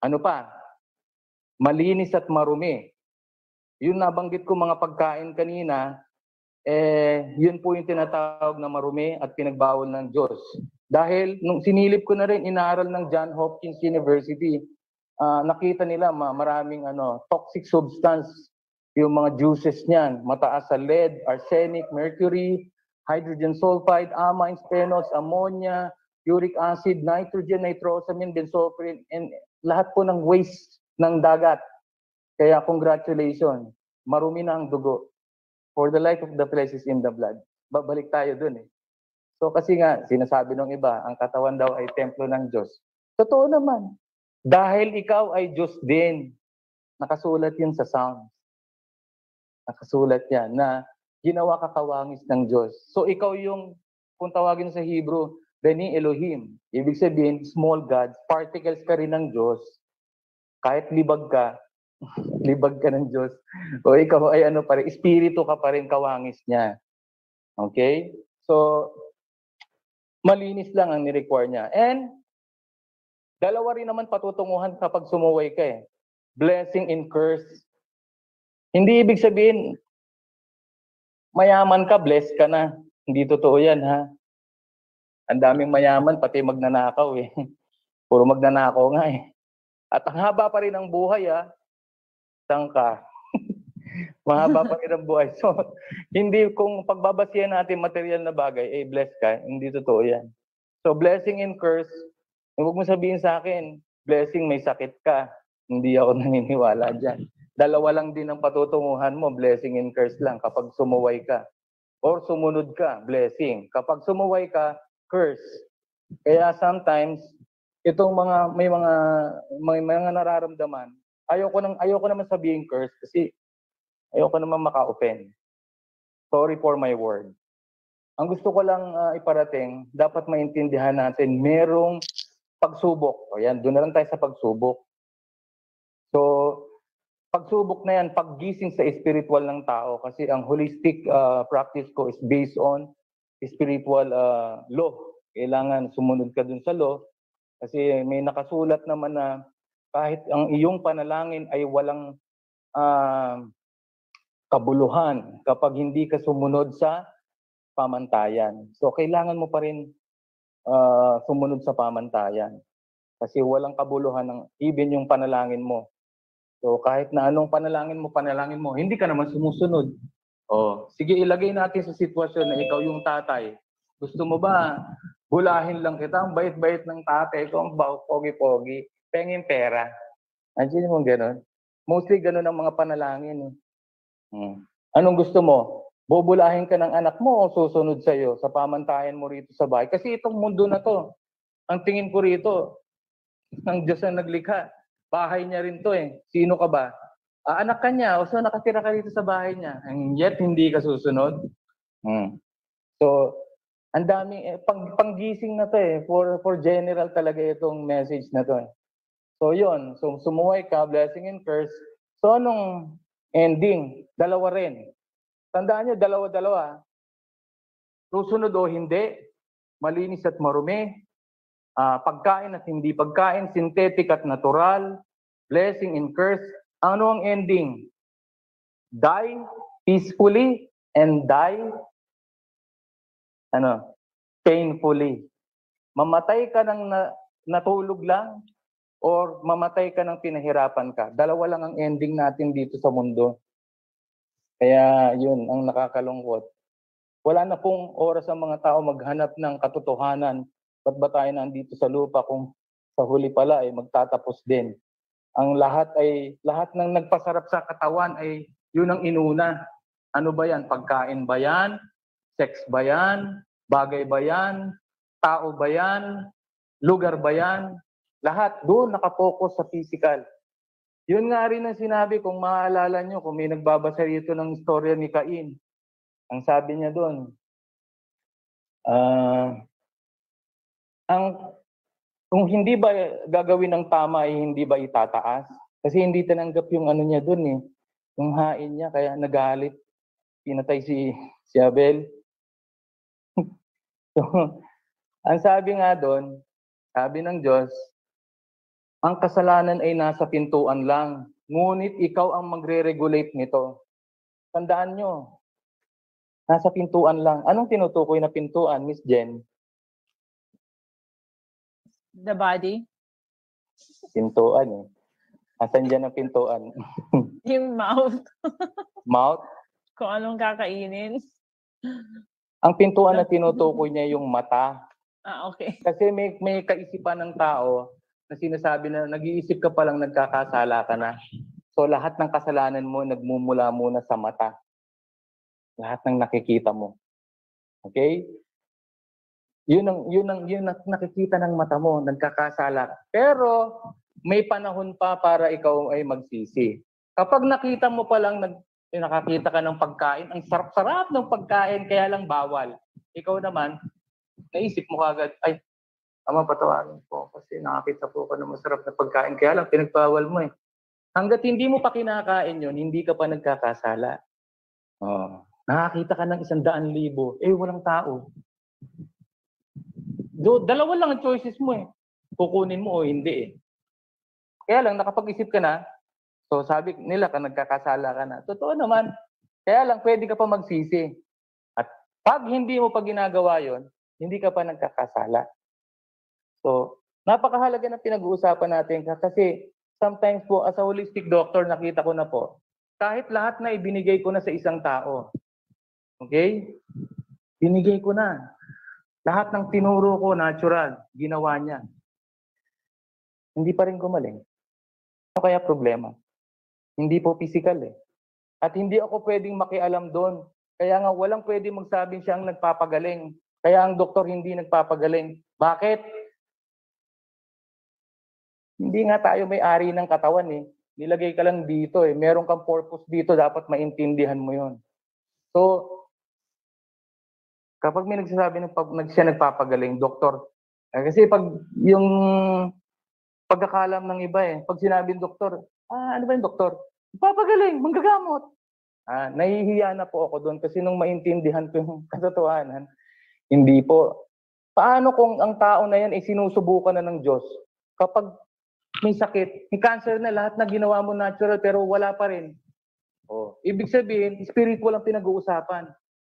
Ano pa? Malinis at marumi. Yung nabanggit ko mga pagkain kanina, yun po yung tinatawag na marumi at pinagbawal ng Diyos. Dahil nung sinilip ko na rin, inaaral ng Johns Hopkins University, nakita nila maraming toxic substance yung mga juices niyan. Mataas sa lead, arsenic, mercury, hydrogen sulfide, amines, phenols, ammonia, uric acid, nitrogen, nitrosamine, benzoprine, and lahat po ng waste ng dagat. Kaya congratulations, marumi na ang dugo. For the life of the flesh is in the blood. Babalik tayo dun eh. So kasi nga, sinasabi ng iba, ang katawan daw ay templo ng Diyos. Totoo naman. Dahil ikaw ay Diyos din. Nakasulat yun sa Psalms. Nakasulat yan na ginawa ka kawangis ng Diyos. So ikaw yung, kung tawagin sa Hebrew, Beni Elohim. Ibig sabihin, small gods, particles ka rin ng Diyos. Kahit libag ka, libag ka ng Diyos. O ikaw ay ano pa rin, espiritu ka pa rin, kawangis niya. Okay? So, malinis lang ang ni-require niya. And, dalawa rin naman patutunguhan kapag sumuway ka eh. Blessing and curse. Hindi ibig sabihin, mayaman ka, blessed ka na. Hindi totoo yan ha. Ang daming mayaman, pati magnanakaw eh. Puro magnanakaw nga eh. At ang haba pa rin ng buhay ha. Ka. Mahaba pa rin ang buhay. So, hindi kung pagbabasihan natin material na bagay, blessed ka, hindi totoo yan. So, blessing and curse, huwag mo sabihin sa akin, blessing may sakit ka. Hindi ako naniniwala dyan. Dalawa lang din ang patutunguhan mo, blessing and curse lang kapag sumuway ka. Or sumunod ka, blessing. Kapag sumuway ka, curse. Kaya sometimes, itong may mga nararamdaman, ayoko naman sabihin curse kasi ayoko naman maka-offend. Sorry for my word. Ang gusto ko lang iparating, dapat maintindihan natin, merong pagsubok. O yan, doon na lang tayo sa pagsubok. So, pagsubok na yan, paggising sa spiritual ng tao. Kasi ang holistic practice ko is based on spiritual law. Kailangan sumunod ka dun sa law. Kasi may nakasulat naman na kahit ang iyong panalangin ay walang kabuluhan kapag hindi ka sumunod sa pamantayan. So, kailangan mo pa rin sumunod sa pamantayan. Kasi walang kabuluhan ng even yung panalangin mo. So, kahit na anong panalangin mo, hindi ka naman sumusunod. Sige, ilagay natin sa sitwasyon na ikaw yung tatay. Gusto mo ba, bulahin lang kita, ang bait-bait ng tatay ko, ang pogi-pogi, pengin pera. Andiyan mo gano'n? Mostly gano'n ang mga panalangin. Anong gusto mo? Bubulahin ka ng anak mo o susunod sa'yo sa pamantayan mo rito sa bahay? Kasi itong mundo na to, ang tingin ko rito, ang Diyos ang naglikha. Bahay niya rin to eh. Sino ka ba? Anak ka niya, o so nakatira ka rito sa bahay niya. And yet, hindi ka susunod. So, ang daming, panggising na to eh. For general talaga itong message na to eh. So, yun. So, sumuway ka, blessing and curse. So, anong ending? Dalawa rin. Tandaan nyo, dalawa-dalawa. Susunod o hindi, malinis at marumi, pagkain at hindi pagkain, synthetic at natural, blessing and curse. Ano ang ending? Die peacefully and die painfully. Mamatay ka ng natulog lang or mamatay ka ng pinahirapan ka. Dalawa lang ang ending natin dito sa mundo. Kaya yun ang nakakalungkot. Wala na pong oras ang mga tao maghanap ng katotohanan. Ba't ba tayo nandito sa lupa kung sa huli pala ay magtatapos din? Ang lahat ng nagpasarap sa katawan ay yun ang inuna. Ano ba yan? Pagkain ba yan? Sex ba yan? Bagay ba yan? Tao ba yan? Lugar ba yan? Lahat doon nakapokus sa physical. Yun nga rin ang sinabi, kung maaalala nyo, kung may nagbabasa rito ng istorya ni Cain. Ang sabi niya doon, kung hindi ba gagawin ng tama ay hindi ba itataas? Kasi hindi tinanggap yung ano niya doon eh. Yung hain niya, kaya nagalit. Pinatay si Abel. So, ang sabi nga doon, sabi ng Diyos, Ang kasalanan ay nasa pintuan lang, ngunit ikaw ang magre-regulate nito. Tandaan nyo, nasa pintuan lang. Anong tinutukoy na pintuan, Miss Jen? The body? Pintuan eh. Asan dyan ang pintuan? Yung mouth? Mouth? Kung anong kakainin? Ang pintuan na tinutukoy niya yung mata. Okay. Kasi may kaisipan ng tao na sinasabi na nag-iisip ka palang nagkakasala ka na. So lahat ng kasalanan mo nagmumula muna sa mata. Lahat ng nakikita mo. Okay? Yun ang nakikita ng mata mo, nagkakasala. Pero may panahon pa para ikaw ay magsisi. Kapag nakita mo palang nakakita ka ng pagkain, ang sarap-sarap ng pagkain, kaya lang bawal. Ikaw naman, naisip mo kagad, ay, ama, patawarin po kasi nakakita po ko ng masarap na pagkain, kaya lang pinagbawal mo eh. Hanggat hindi mo pa kinakain yun, hindi ka pa nagkakasala. Oh. Nakakita ka ng 100,000, walang tao. Dalawa lang ang choices mo eh. Kukunin mo o hindi eh. Kaya lang, nakapag-isip ka na, so sabi nila ka nagkakasala ka na. Totoo naman. Kaya lang, pwede ka pa magsisi. At pag hindi mo pa ginagawa yon, hindi ka pa nagkakasala. So, napakahalaga na pinag-uusapan natin kasi sometimes po, as a holistic doctor, nakita ko na po, kahit lahat na ibinigay ko na sa isang tao, okay? Binigay ko na. Lahat ng tinuro ko, natural, ginawa niya. Hindi pa rin gumaling. Ano kaya problema? Hindi po physical eh. At hindi ako pwedeng makialam doon. Kaya nga walang pwedeng magsabing siya ang nagpapagaling. Kaya ang doktor hindi nagpapagaling. Bakit? Hindi nga tayo may-ari ng katawan eh. Nilagay ka lang dito eh. Meron kang purpose dito, dapat maintindihan mo yon. So, kapag may nagsasabi ng siya nagpapagaling, doktor, kasi pag yung pagkakalam ng iba eh, pag sinabing doktor, ano ba yung doktor? Papagaling, manggagamot. Nahihiya na po ako doon kasi nung maintindihan ko yung katotohanan, hindi po. Paano kung ang tao na yan ay sinusubukan na ng Diyos? Kapag may sakit, may cancer na, lahat na ginawa mo natural pero wala pa rin. Ibig sabihin, spiritual ang pinag-uusapan.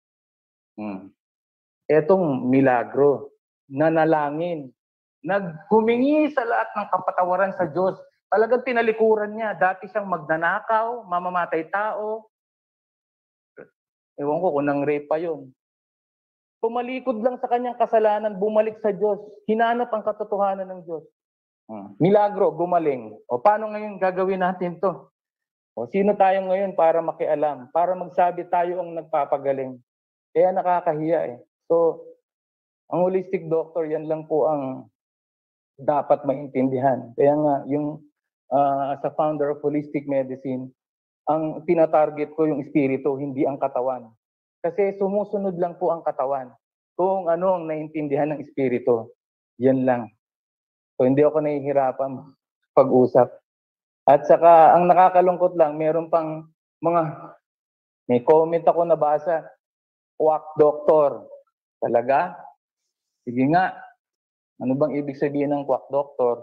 Etong milagro, nanalangin, naghumingi sa lahat ng kapatawaran sa Diyos. Talagang tinalikuran niya. Dati siyang magnanakaw, mamamatay tao. Ewan ko kung nang rape pa yun. Pumalikod lang sa kanyang kasalanan, bumalik sa Diyos. Hinanap ang katotohanan ng Diyos. Milagro, gumaling. Paano ngayon gagawin natin to? Sino tayo ngayon para makialam? Para magsabi tayo ang nagpapagaling. Kaya nakakahiya eh. So, ang holistic doctor, yan lang po ang dapat maintindihan. Kaya nga, yung as a founder of holistic medicine, ang tinatarget ko yung espiritu, hindi ang katawan. Kasi sumusunod lang po ang katawan. Kung ano ang naintindihan ng espiritu, yan lang. So, hindi ako nahihirapan pag-usap. At saka, ang nakakalungkot lang, meron pang may comment ako nabasa, quack doctor. Talaga? Sige nga. Ano bang ibig sabihin ng quack doctor?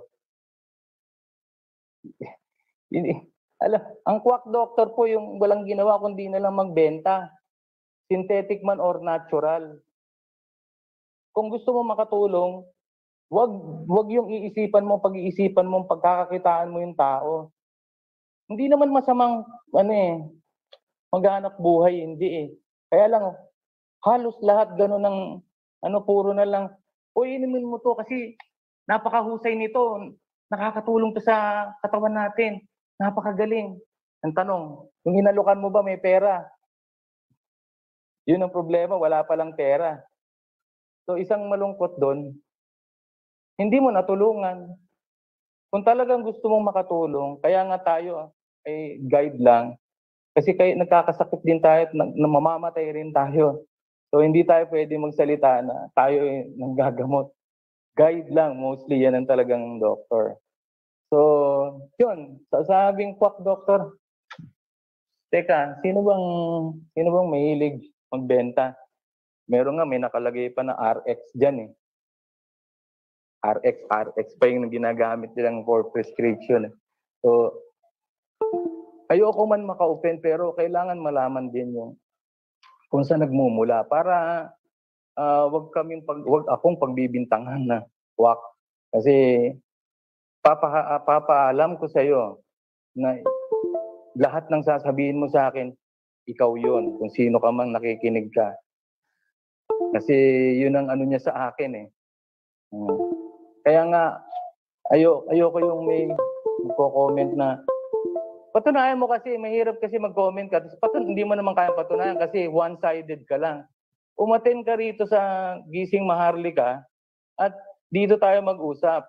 Ang quack doctor po yung walang ginawa kundi na lang magbenta. Synthetic man or natural. Kung gusto mo makatulong, wag yung pag-iisipan mo, pagkakakitaan mo yung tao. Hindi naman masamang maghanap buhay, hindi eh. Kaya lang, halos lahat gano'n ng puro na lang, inumin mo to kasi napakahusay nito. Nakakatulong to sa katawan natin. Napakagaling. Ang tanong, yung inalukan mo ba may pera? Yun ang problema, wala palang pera. So isang malungkot doon, hindi mo natulungan. Kung talagang gusto mong makatulong, kaya nga tayo ay guide lang. Kasi nagkakasakit din tayo at mamamatay rin tayo. So hindi tayo pwede magsalita na tayo ay nanggagamot. Guide lang, mostly yan ang talagang doctor. So, yun, sabing quack doctor. Teka, sino bang mahilig magbenta? Meron nga, may nakalagay pa na RX dyan eh. RX pa yung ginagamit nilang for prescription. So, ayoko man maka-open pero kailangan malaman din yung kung saan nagmumula para wag akong pagbibintangan na wak. Kasi papaalam ko sa iyo na lahat ng sasabihin mo sa akin, ikaw yun, kung sino ka man nakikinig ka. Kasi yun ang ano niya sa akin eh. Kaya nga, ayoko yung may magko-comment na patunayan mo kasi, mahirap kasi mag-comment ka. Hindi mo naman kaya patunayan kasi one-sided ka lang. Umaten ka rito sa Gising Maharlika at dito tayo mag-usap.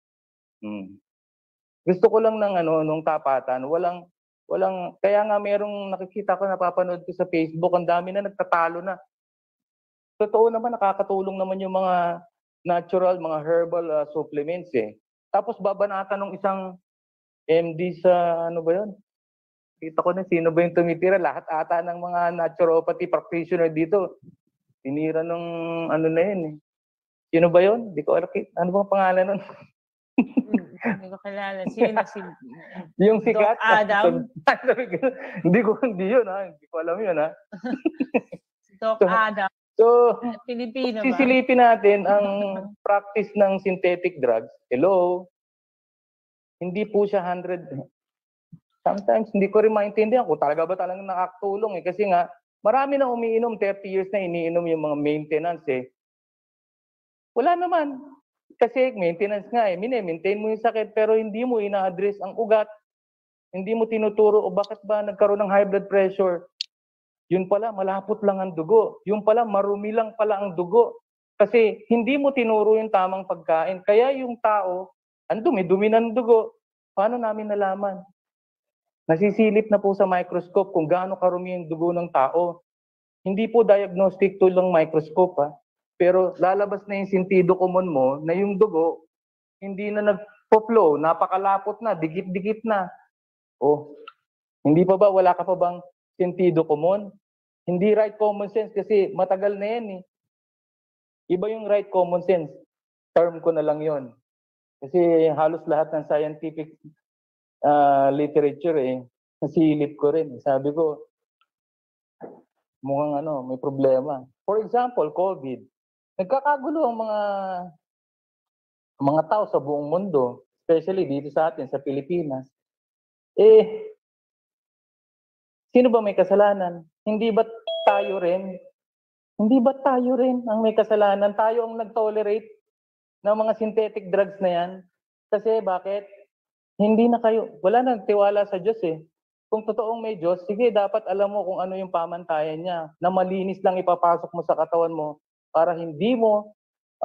Gusto ko lang ng nung tapatan, walang kaya nga merong nakikita ko, napapanood ko sa Facebook, ang dami na nagtatalo na. Totoo naman, nakakatulong naman yung mga natural, mga herbal supplements eh. Tapos babanatan ng isang MD sa ano ba yun? Kita ko na sino ba yung tumitira. Lahat ata ng mga naturopathy practitioner dito. Tinira nung ano na yun eh. Sino ba yun? Di ko alam. Ano bang pangalan nun? Hindi ko kilala. Sino si Yung sikat? Doc Adam? Hindi yun ha. Hindi ko alam yun ha. Doc Adam. So, Pilipino ba? sisilipin natin ang practice ng synthetic drugs. Hello? Hindi po siya 100. Sometimes hindi ko rin maintindihan kung talaga ba talagang nakakatulong eh. Kasi nga, marami na umiinom, 30 years na iniinom yung mga maintenance eh. Wala naman. Kasi maintenance nga eh, maintain mo yung sakit pero hindi mo ina-address ang ugat. Hindi mo tinuturo o bakit ba nagkaroon ng high blood pressure. Yun pala, malapot lang ang dugo. Yun pala, marumi lang pala ang dugo. Kasi hindi mo tinuro yung tamang pagkain. Kaya yung tao, ang dumi-dumi ng dugo. Paano namin nalaman? Nasisilip na po sa microscope kung gaano karumi yung dugo ng tao. Hindi po diagnostic tool ng microscope ha. Pero lalabas na yung sentido common mo na yung dugo, hindi na nagpo-flow, napakalapot na, dikit-dikit na. Oh, hindi pa ba, wala ka pa bang sentido common? Hindi right common sense kasi matagal na yan eh. Iba yung right common sense. Term ko na lang yon. Kasi halos lahat ng scientific literature eh, nasilip ko rin. Sabi ko, mukhang may problema. For example, COVID. Nagkakagulo ang mga tao sa buong mundo, especially dito sa atin, sa Pilipinas. Eh, sino ba may kasalanan? Hindi ba tayo rin? Hindi ba tayo rin ang may kasalanan? Tayo ang nag-tolerate ng mga synthetic drugs na yan? Kasi bakit? Hindi na kayo, wala nang tiwala sa Diyos eh. Kung totoong may Diyos, sige, dapat alam mo kung ano yung pamantayan niya, na malinis lang ipapasok mo sa katawan mo para hindi mo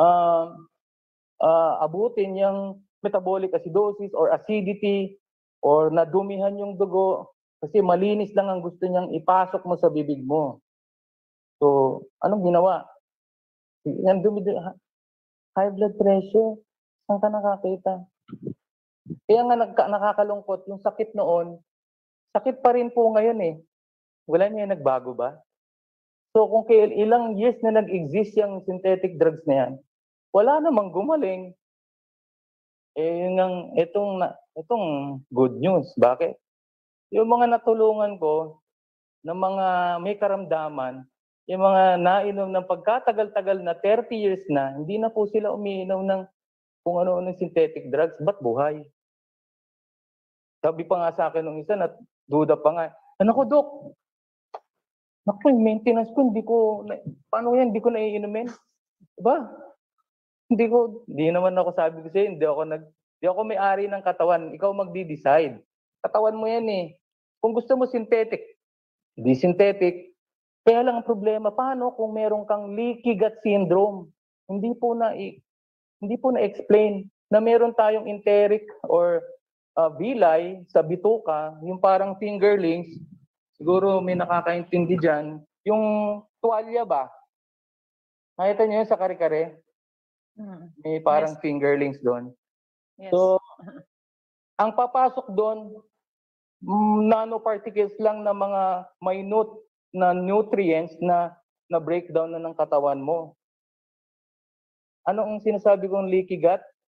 abutin yung metabolic acidosis or acidity or nadumihan yung dugo kasi malinis lang ang gusto niyang ipasok mo sa bibig mo. So, anong ginawa? Yan, high blood pressure. Saan ka nakakita? Kaya nga nakakalungkot, yung sakit noon, sakit pa rin po ngayon eh. Wala niya nagbago ba? So kung ilang years na nag-exist yung synthetic drugs na yan, wala namang gumaling. Eh yun itong good news. Bakit? Yung mga natulungan ko ng mga may karamdaman, yung mga nainom ng pagkatagal-tagal na 30 years na, hindi na po sila umiinom ng kung ano-ano synthetic drugs, ba't buhay? Sabi pa nga sa akin nung isa, duda pa nga, ano ko, Dok? Naku, yung maintenance ko, paano yan, hindi ko naiinumin? Diba? Hindi naman ako sabi ko sa'yo, hindi ako may-ari ng katawan, ikaw magdi-decide. Katawan mo yan eh. Kung gusto mo synthetic, di synthetic. Kaya lang ang problema, paano kung meron kang leaky gut syndrome? Hindi po na-explain na meron tayong enteric or villi sa bituka, yung parang fingerlings, siguro may nakakaintindi dyan, yung tuwalya ba? Nakita niyo yun sa kare-kare? May parang fingerlings doon. Yes. So, ang papasok doon, nanoparticles lang na mga minute na nutrients na breakdown na ng katawan mo. Ano ang sinasabi kong leaky gut?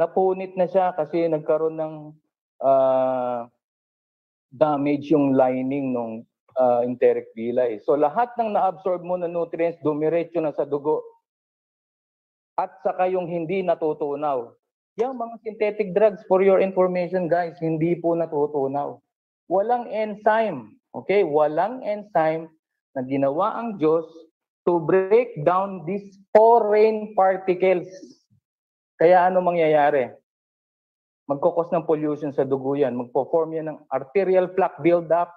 napunit na siya kasi nagkaroon ng damage yung lining ng enteric villi. So lahat ng na-absorb mo na nutrients dumiretso na sa dugo. At saka yung hindi natutunaw. Yung mga synthetic drugs, for your information guys, hindi po natutunaw. Walang enzyme, okay? Walang enzyme na ginawa ang Diyos to break down these foreign particles. Kaya ano mangyayari? Magkukos ng pollution sa dugo yan. Magpo-form yan ng arterial plaque buildup,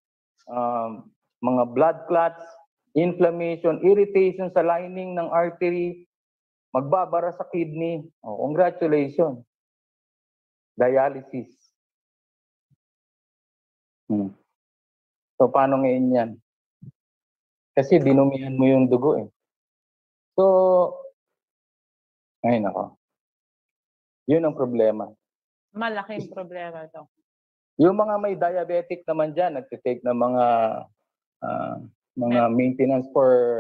mga blood clots, inflammation, irritation sa lining ng artery, magbabara sa kidney. Oh, congratulations. Dialysis. So, paano ngayon yan? Kasi dinumihan mo yung dugo eh. So, ay nako. Yun ang problema. Malaking problema ito. Yung mga may diabetic naman dyan, nagtitake ng mga maintenance for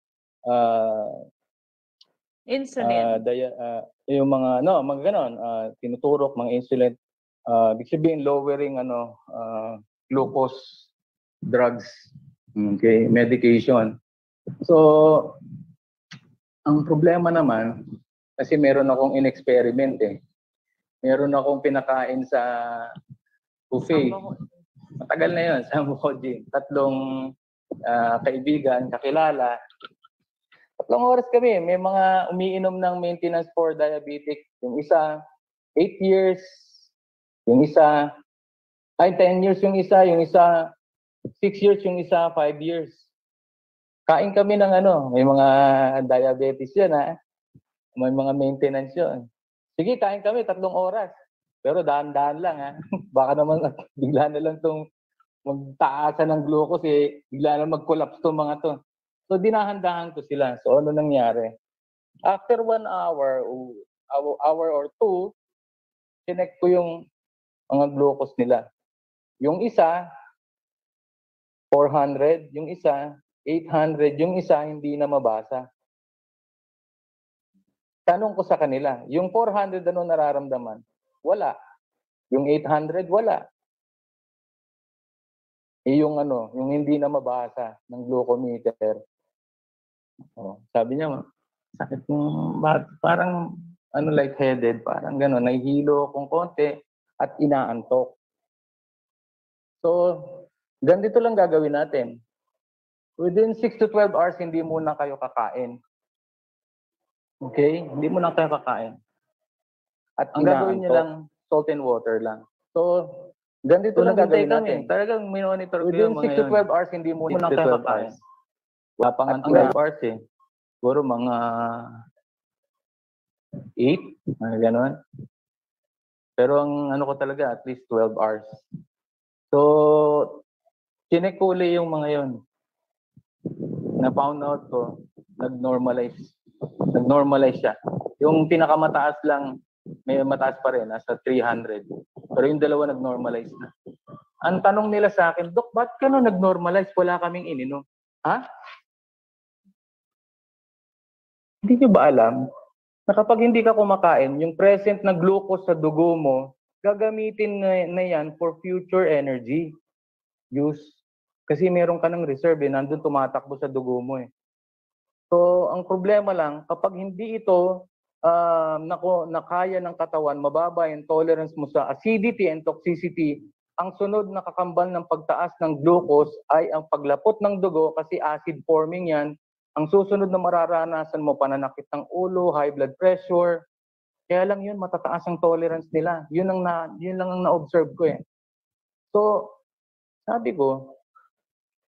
Insulin. yung mga ganon, tinuturok mga insulin. Ibig sabihin lowering glucose drugs, okay, medication. So ang problema naman kasi meron akong in-experiment eh. Meron akong pinakain sa buffet. Matagal na 'yon sa Mukojin. 3 kaibigan, kakilala. 3 oras kami, may mga umiinom ng maintenance for diabetic. Yung isa, 8 years. Yung isa, 10 years yung isa. Yung isa, 6 years yung isa, 5 years. Kain kami ng may mga diabetes yan ha. May mga maintenance yun. Sige, kain kami 3 oras. Pero dahan-dahan lang ha. Baka naman bigla na lang itong magtaasan ng glucose eh. Bigla na mag-collapse itong mga to. So, dinahandahan ko sila. So, ano nangyari? After 1 hour or 2, connect ko yung mga glucose nila. Yung isa, 400. Yung isa, 800. Yung isa, hindi na mabasa. Tanong ko sa kanila, yung 400 ano nararamdaman? Wala. Yung 800, wala. Yung yung hindi na mabasa ng glucometer. Sabi niya, sakit ng parang lightheaded, parang gano'n, nahihilo akong konti at inaantok. So, ganito lang gagawin natin. Within 6 to 12 hours, hindi muna kayo kakain. Okay? Hindi muna kayo kakain. At ang gagawin niyo lang, salt and water lang. So, ganito lang gagawin natin. Talagang monitor ko yung mga 6 to 12 hours, hindi muna kayo kakain. Wala pa nga 12 hours eh. Siguro mga 8, gano'n. Pero ang ko talaga, at least 12 hours. So, kinekuli yung mga yon. Na-found out ko, nag-normalize siya. Yung pinakamataas lang, may mataas pa rin, nasa 300. Pero yung dalawa nag-normalize na. Ang tanong nila sa akin, Dok, ba't ka nag-normalize? Wala kaming ininom. Ha? Hindi nyo ba alam na kapag hindi ka kumakain, yung present na glucose sa dugo mo, gagamitin na yan for future energy use. Kasi meron ka ng reserve nandun tumatakbo sa dugo mo eh. So, ang problema lang, kapag hindi ito nakaya ng katawan, mababa yung tolerance mo sa acidity and toxicity, ang sunod na kakambal ng pagtaas ng glucose ay ang paglapot ng dugo kasi acid forming yan. Ang susunod na mararanasan mo, pananakit ng ulo, high blood pressure. Kaya lang yun, matataas ang tolerance nila. Yun lang ang na-observe ko eh. So, sabi ko,